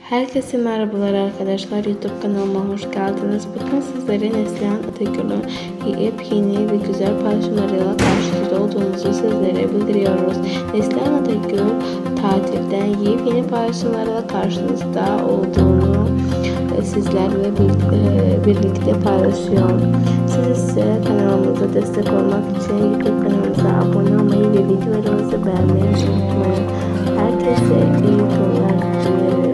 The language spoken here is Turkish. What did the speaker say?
Herkese merhabalar arkadaşlar, YouTube kanalıma hoş geldiniz. Bugün sizlere Neslihan Atagül'ün yepyeni ve güzel paylaşımlarıyla karşınızda olduğumuzu sizlere bildiriyoruz. Neslihan Atagül tatilden yepyeni paylaşımlarla karşınızda olduğunu sizlerle birlikte paylaşıyor. Siz ise kanalımıza destek olmak için YouTube kanalımıza abone olmayı ve videolarımızı beğenmeyi unutmayın. Herkese iyi günler dilerim.